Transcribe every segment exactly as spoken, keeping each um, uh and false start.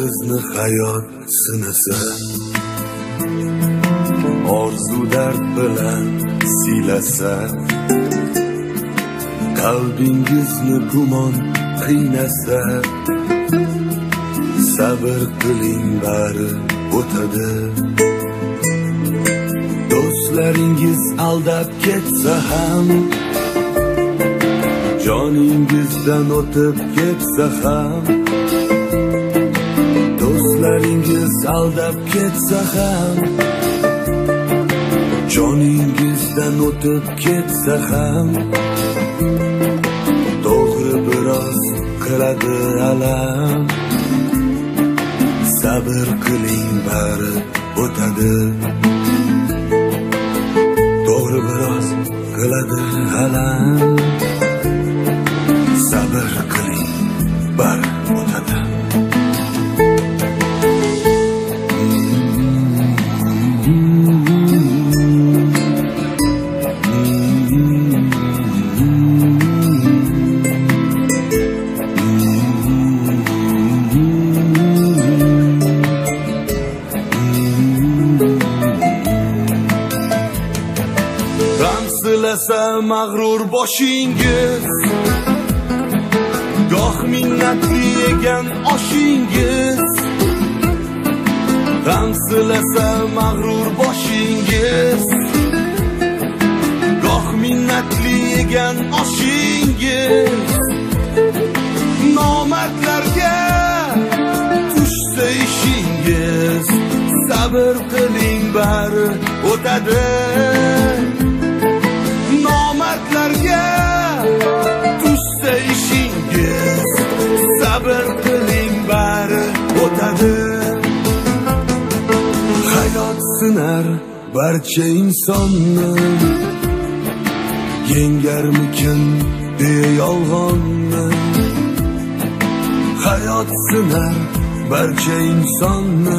bizni hayot sinasa, orzu dard bilan siylasa, qalbingizni gumon qiynasa, sabr qiling bari o'tadi. Do'stlaringiz aldab ketsa ham, joningizdan o'tib ketsa ham, do'stlaringiz aldab ketsa ham, joningizdan o'tib ketsa ham, to'g'ri biroz qiladi alam. Sabr qiling bari o'tadi. To'g'ri biroz qiladi alam. Sabr qiling bari o'tadi. Silasa mag'rur boshingiz, goh minnatli yegan oshingiz. G'am silasa mag'rur boshingiz, goh minnatli yegan oshingiz. Nomardlarga tushsa ishingiz, sabr qiling bari o'tadi. Nomardlarga tushsa ishingiz, sabr qiling bari o'tadi. Hayot sinar barcha insonni, yengarmikin deya yolg'onni. Hayot sinar barcha insonni,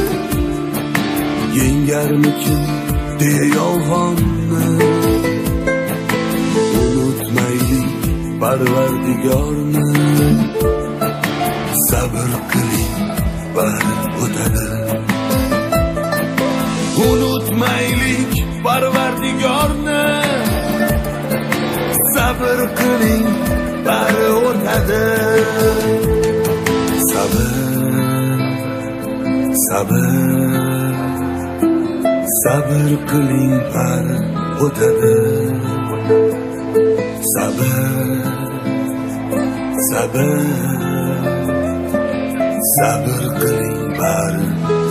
yengarmikin deya yolg'onni. Parvardigorni, sabr qiling bari o'tadi. Unutmaylik Parvardigorni, sabr qiling bari o'tadi. Sabr, sabr, sabr qiling bari o'tadi. Sabr, sabr, sabr qiling bari